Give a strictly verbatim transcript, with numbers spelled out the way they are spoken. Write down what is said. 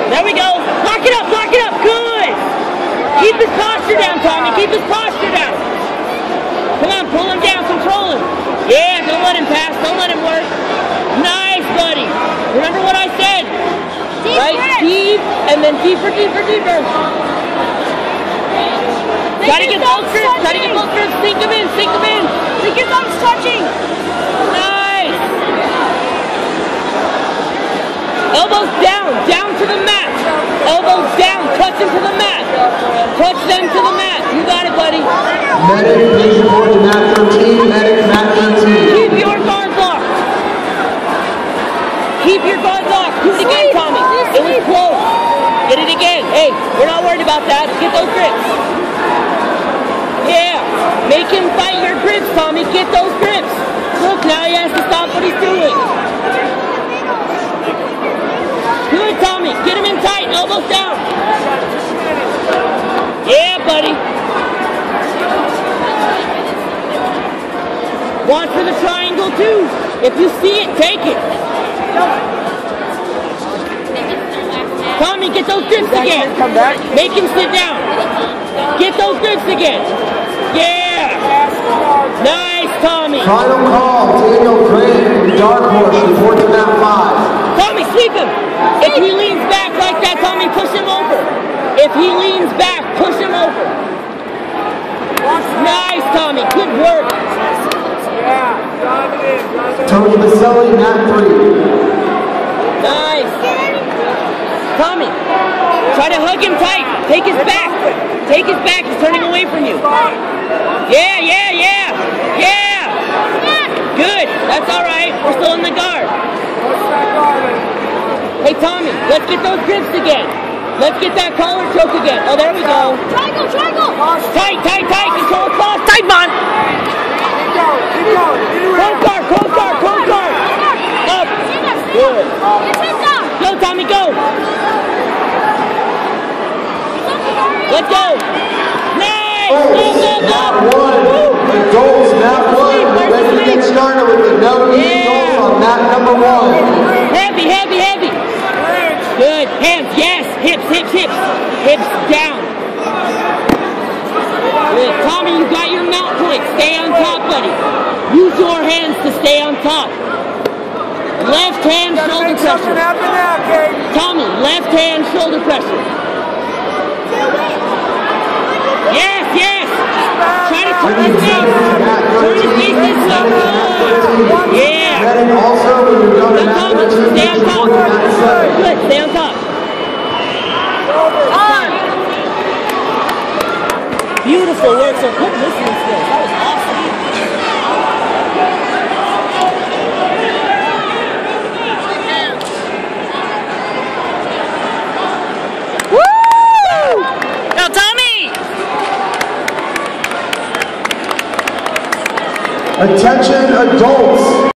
There we go. Lock it up, lock it up. Good. Keep his posture down, Tommy. Keep his posture down. Come on, pull him down, control him. Yeah, don't let him pass. Don't let him work. Nice, buddy. Remember what I said? Deep right? Grip. Deep, and then deeper, deeper, deeper. Try to get both grips. Try to get both grips. Sink him in, sink him in. Think his thumbs touching. Nice. Elbows down, down to the mat. Elbows down, touch them to the mat. Touch them to the mat. You got it, buddy. Medic, please report to mat thirteen. Medic, mat thirteen. Keep your guard locked. Keep your guard locked. Do it again, Tommy. It was close. Get it again. Hey, we're not worried about that. Get those grips. Yeah. Make him fight your grips, Tommy. Get those grips. Look, now he has to stop what he's doing. Good, Tommy. Get him in tight. Elbows down. Yeah, buddy. Watch for the triangle, too. If you see it, take it. Tommy, get those grips again. Come back. Make him sit down. Get those grips again. Yeah. Nice, Tommy. Final call, Daniel Grant, Dark Horse, report to mat five. Tommy, sweep him. If he leans back like that, Tommy, push him over. If he leans back, push him over. Nice, Tommy. Good work. Yeah, drive it in, drive it in. Tony Baselli, mat three. Nice. Tommy, try to hug him tight. Take his back. Take his back. He's turning away from you. Yeah, yeah, yeah. Yeah. Good. That's all right. We're still in the guard. Hey, Tommy, let's get those grips again. Let's get that collar choke again. Oh, there we go. Triangle, triangle. Tight, tight, tight. Control cross. Tight, man. Keep going, keep going. Close guard, close guard, close guard. Up. Good. Go, Tommy, go. Let's go. Nice. Go, go, go. Adults, mat one. We're ready to get started with the no knee adults on mat number one. Heavy, heavy, heavy. Good. Hands, yes. Hips, hips, hips. Hips down. Good. Tommy, you got your mount point. Stay on top, buddy. Use your hands to stay on top. Left hand shoulder pressure. Tommy, left hand shoulder pressure. Yes, yes. Try to turn his face. Turn his face this way. Yeah. Now, Tommy, stay on top. Good, stay on top. On. Beautiful work. So good listening skills. That was awesome. Woo! Now, Tommy! Attention adults.